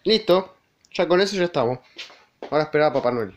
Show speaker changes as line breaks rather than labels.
Listo. Ya con eso ya estamos. Ahora esperar a Papá Noel.